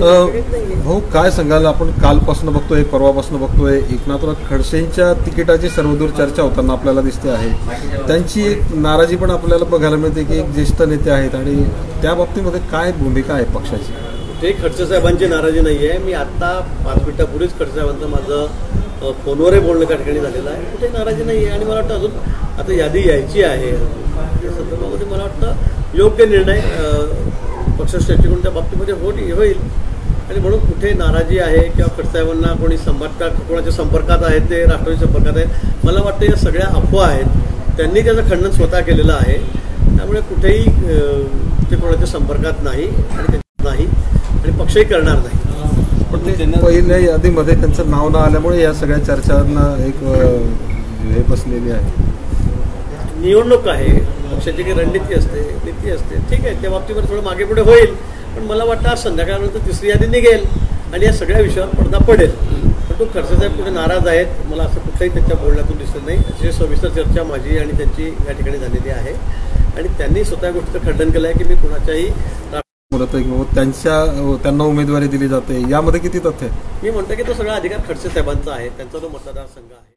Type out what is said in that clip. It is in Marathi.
भाऊ काय सांगाल, आपण कालपासून बघतोय, परवापासून बघतोय एकनाथराव खडसेंच्या तिकिटाची सर्वदूर चर्चा होताना आपल्याला दिसते आहे. त्यांची एक नाराजी पण आपल्याला बघायला मिळते की एक ज्येष्ठ नेते आहेत आणि त्या बाबतीमध्ये काय भूमिका आहे पक्षाची? ते खडसे साहेबांची नाराजी नाही आहे. मी आता 5 मिनिटापूर्वीच खडसे साहेबांचं माझं फोनवरही बोलणं त्या ठिकाणी झालेलं आहे. कुठे नाराजी नाही आहे आणि मला वाटतं अजून आता यादी यायची आहे. त्या संदर्भामध्ये मला वाटतं योग्य निर्णय पक्षाच्या त्या बाबतीमध्ये होईल आणि म्हणून कुठे नाराजी आहे किंवा खडसेसाहेबांना कोणी कोणाच्या संपर्कात आहेत, ते राष्ट्रवादी संपर्कात आहेत, मला वाटतं या सगळ्या अफवा आहेत. त्यांनी त्याचं खंडन स्वतः केलेलं आहे. त्यामुळे कुठेही ते कोणाच्या संपर्कात नाही आणि पक्षही करणार नाही. पण ते पहिल्या यादीमध्ये त्यांचं नाव न आल्यामुळे या सगळ्या चर्चांना एक हे बसलेली आहे. निवडणूक आहे, पक्षाची काही रणनीती असते, नीती असते, ठीक आहे, त्या बाबतीमध्ये थोडं मागे पुढे होईल. पण मला वाटतं आज संध्याकाळनंतर तिसरी यादी निघेल आणि या सगळ्या विषयावर पडदा पडेल. पण तो खडसेसाहेब कुठे नाराज आहेत मला असं कुठल्याही त्यांच्या बोलण्यातून दिसत नाही. अतिशय सविस्तर चर्चा माझी आणि त्यांची या ठिकाणी झालेली आहे आणि त्यांनी स्वतः गोष्टीचं खंडन केलं आहे की मी कुणाच्याही त्यांना उमेदवारी दिली जाते, यामध्ये किती तथ्य? मी म्हणतो की तो सगळा अधिकार खडसे साहेबांचा आहे, त्यांचा तो मतदारसंघ आहे.